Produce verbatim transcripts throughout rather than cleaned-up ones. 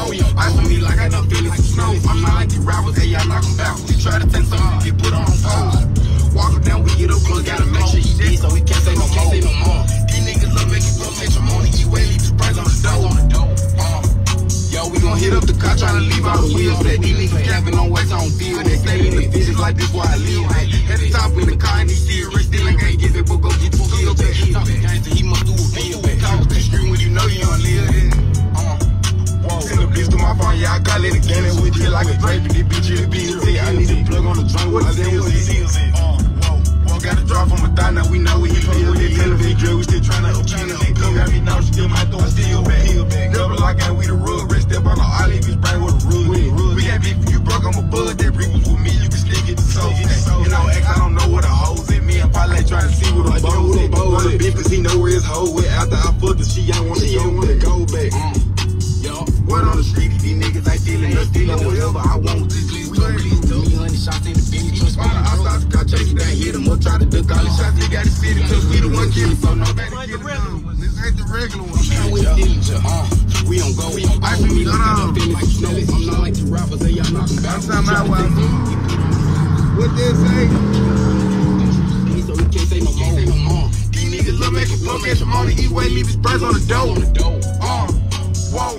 go. I for me like I done feelings of snow. I'm not like these rappers, hey, y'all knock them out. We try to take something, get put on pause. Walk him down, we get up close, gotta make sure he dead, so we can't say no more. Say no more. These niggas love making flow, matrimony. He way leave his price on the door. Uh, yo, we gon' hit up the car, tryna leave all the wheels. That these niggas capping on wax, I don't feel. They stay in the visions like this, why I live. At the top in the car, and he serious, still ain't can't get it, but go get you killed. Talking gangster, he must do a bill. Talk to the street when you know you don't live. Uh, whoa. Send the bitch to my phone, yeah, I got it again, and with you like a Drake, this bitch here to be a I need to plug on the joint, what the hell is it? Got a drop from a thigh, now we know we hit live. That television drill, we still tryna obtain it. Come got me now, still might throw a steel back. Never like I we the rug, rest step on the olive, bitch, bring with the rug. We got beef, you broke, I'm a bud, that brick was with me, you can stick it to soul. You know, X, I don't know what a hoes in me, and Parlay trying to see what a bows at. Bows at bitch, cause he know where his hoe with. After I fucked her, she ain't wanna go back. Yo, word on the street, these niggas ain't stealing, they stealing whatever I want. Just leave, we gon' release two hundred shots in the Bentley. Trust me, I start to got chasing that, hit him up, try to duck all the shots, they got the city, cause we the one killing, so nobody killing them. This ain't the regular one, man. We stealing, uh, we don't go, we don't go. I for me like I done feelings of snow. I'm not like the rappers, they y'all knocking back. I'm talking about what what they say? So we can't say no more, say no more. These niggas love making flow, matrimony, eat way, leave his price on the dough. Uh, whoa.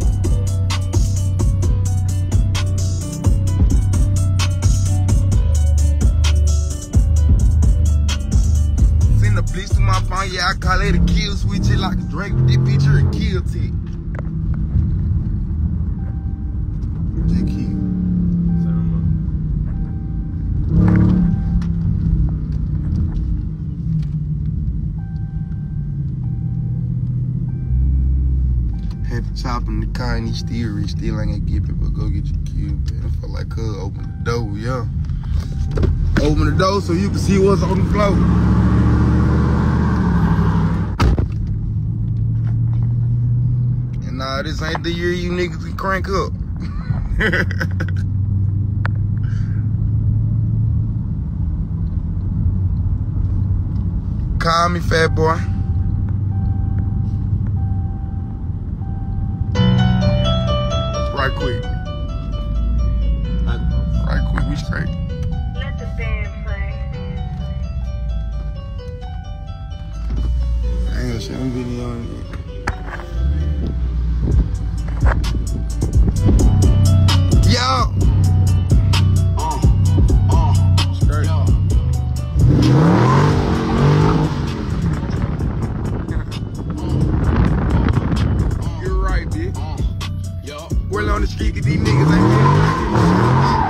Bleach to my phone, yeah, I call it a kill switch, it like a Drake, this bitch here a kill tick. Just kill. Had to chop in the car and he still rich, still ain't gonna get it, but go get your kill, man. I feel like cuz open the door, yeah. Open the door so you can see what's on the floor. Nah, this ain't the year you niggas can crank up. Call me, fat boy. Right quick. Right quick, we straight. Let the band play. I ain't gonna show them video on it. Yo! Uh, uh, straight. Yo. You're right, bitch. Uh, yo. Well, on the street, these niggas ain't